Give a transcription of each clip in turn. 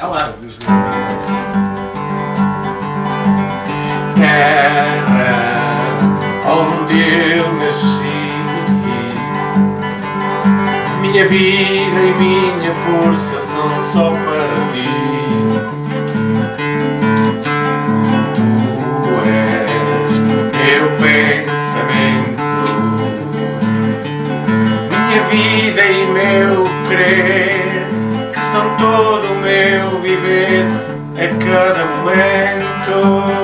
Olá. Terra onde eu nasci, minha vida e minha força são só para ti. Tu és meu pensamento, minha vida e meu querer, que são todo o meu viver a cada momento.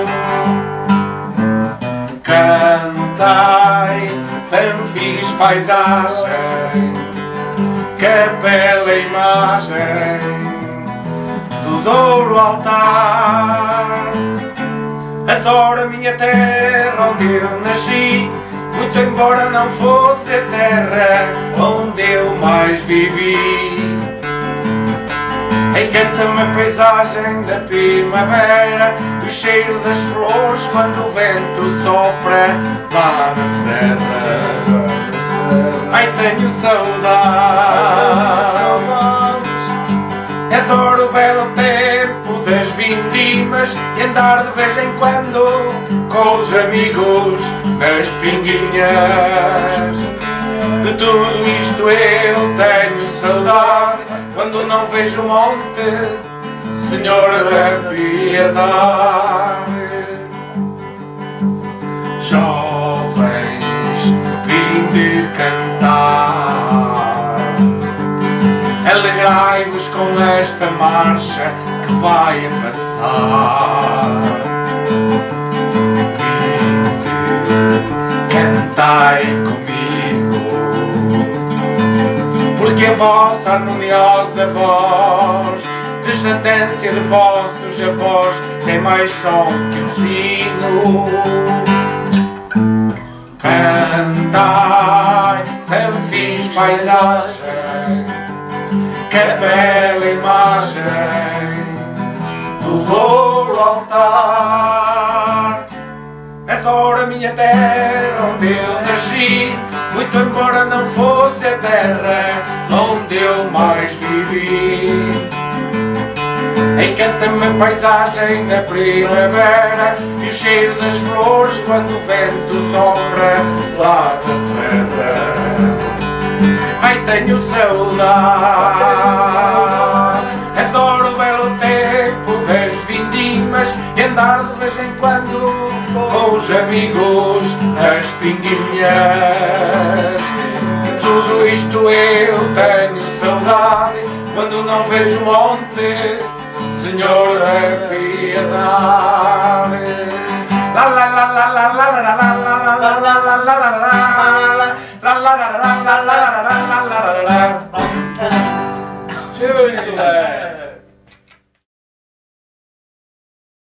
Cantai, sempre fiz paisagem, capela e imagem do Douro altar. Adoro a minha terra onde eu nasci, muito embora não fosse a terra onde eu mais vivi. Encanta-me a paisagem da primavera, o cheiro das flores quando o vento sopra lá na serra. Ai, tenho saudades, adoro o belo tempo das vindimas e andar de vez em quando com os amigos nas pinguinhas. De tudo isto eu tenho saudade, quando não vejo o monte, Senhora da piedade. Jovens, vinde cantar, alegrai-vos com esta marcha que vai a passar. Vinde, cantai comigo, porque a vossa harmoniosa voz, descendência de vossos avós, tem mais som que um sino. Cantai, sempre fiz paisagem, capela e imagem do Douro altar. Adoro a minha terra onde eu nasci, muito embora não fosse a terra onde eu mais vivi. Encanta-me a paisagem da primavera e o cheiro das flores quando o vento sopra lá da serra. Ai, tenho saudade, adoro o belo tempo das vindimas e andar de vez em quando com os amigos nas pinguinhas. De tudo isto eu tenho saudade, quando não vejo o monte, Senhora piedade. La la la la la la la la la la la la la la la.